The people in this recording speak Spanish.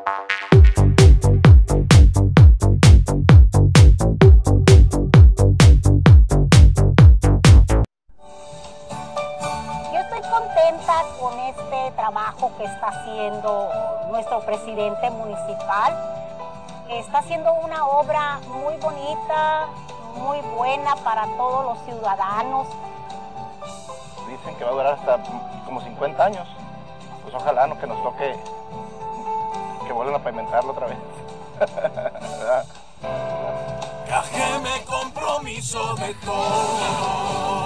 Yo estoy contenta con este trabajo que está haciendo nuestro presidente municipal. Está haciendo una obra muy bonita, muy buena para todos los ciudadanos. Dicen que va a durar hasta como 50 años. Pues ojalá no que nos toque que vuelvan a pavimentarlo otra vez. Viaje me compromiso de todo.